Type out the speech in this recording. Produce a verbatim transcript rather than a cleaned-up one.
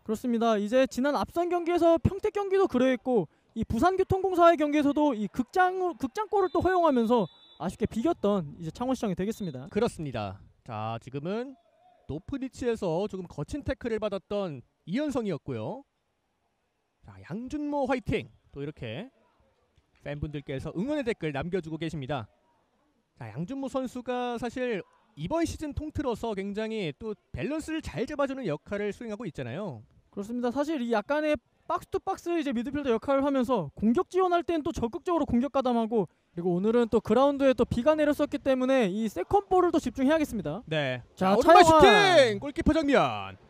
그렇습니다. 이제 지난 앞선 경기에서 평택 경기도 그랬고 이 부산교통공사의 경기에서도 이 극장 극장골을 또 허용하면서 아쉽게 비겼던 이제 창원시청이 되겠습니다. 그렇습니다. 자, 지금은 높은 위치에서 조금 거친 태클을 받았던 이현성이었고요. 자, 양준모 화이팅! 또 이렇게 팬분들께서 응원의 댓글 남겨주고 계십니다. 자, 양준모 선수가 사실 이번 시즌 통틀어서 굉장히 또 밸런스를 잘 잡아주는 역할을 수행하고 있잖아요. 그렇습니다. 사실 이 약간의 박스 투 박스 이제 미드필더 역할을 하면서 공격 지원할 때는 또 적극적으로 공격 가담하고, 그리고 오늘은 또 그라운드에 또 비가 내렸었기 때문에 이 세컨볼을 또 집중해야겠습니다. 네. 자, 오른발 차영환. 슈팅! 골키퍼 정면.